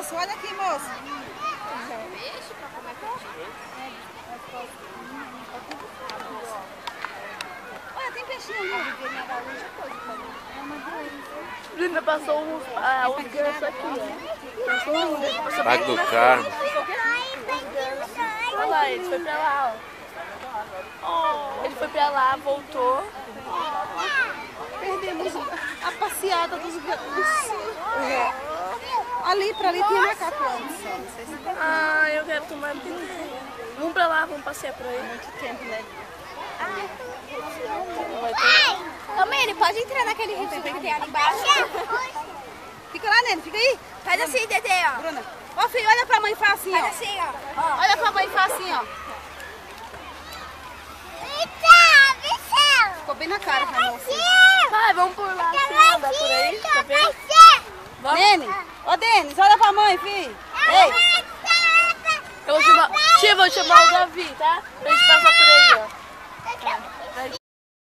moço, olha aqui, moço. Peixe pra comer peixe. Olha, tem peixinho ali. Linda passou os gansos aqui, ó. Parque do Carmo. Olha lá, ele foi pra lá, ó. Ele foi pra lá, voltou. Perdemos a passeada dos gansos. Ali, pra ali tinha macaco antes. Não sei se Ah, eu quero tomar pitanha. Vamos pra lá, vamos passear por aí. muito tempo, né? Ô, Mene, pode entrar naquele rio que tem ali embaixo? Fica lá, Nene, fica aí. Faz assim, Dedê, ó. Bruna. Ó, filho, olha pra mãe e faz assim, ó. Faz assim, ó. Olha pra mãe e faz assim, ó. Ficou bem na cara, Ramon. Vai, vamos por lá, assim, andar por aí, tá vendo? Vamos. Denis, ô Denis, olha pra mãe, filho. Ei. Eu vou chamar, tia, vou chamar o Davi, tá? Pra gente passar por aí, ó.